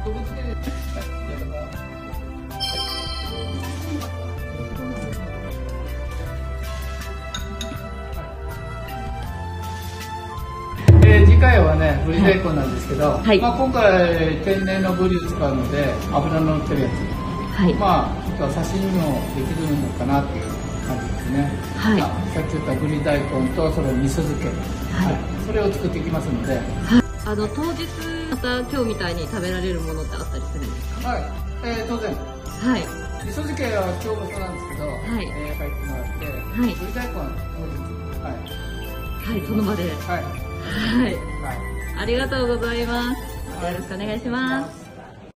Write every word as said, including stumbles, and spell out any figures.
どこつける？はい、えー、次回はね、ぶり大根なんですけど、はい、まあ今回天然のぶりを使うので脂の乗ってるやつ、はい、まあちょっと刺身もできるのかなっていう感じですね。はい、さっき言ったぶり大根とそれ味噌漬け、はい、それを作っていきますので、はい、 あの当日また今日みたいに食べられるものってあったりするんですか？はい、 えー、当然。はい。味噌漬けは今日もそうなんですけど、はい、えー、帰ってもらって、はい、ぶり大根は当日、はい、 はい、その場で。はい。はい。はい。ありがとうございます。よろしくお願いします。